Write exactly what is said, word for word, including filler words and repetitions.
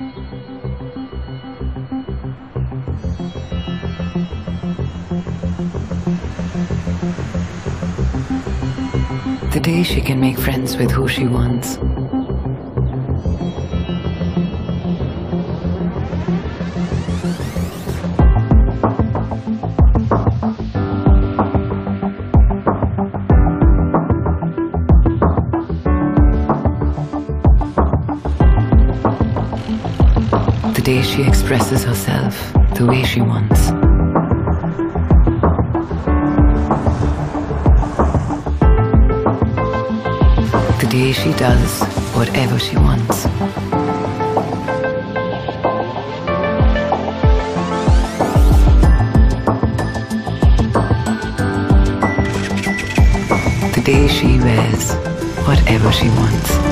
The day she can make friends with who she wants. The day she expresses herself the way she wants. The day she does whatever she wants. The day she wears whatever she wants.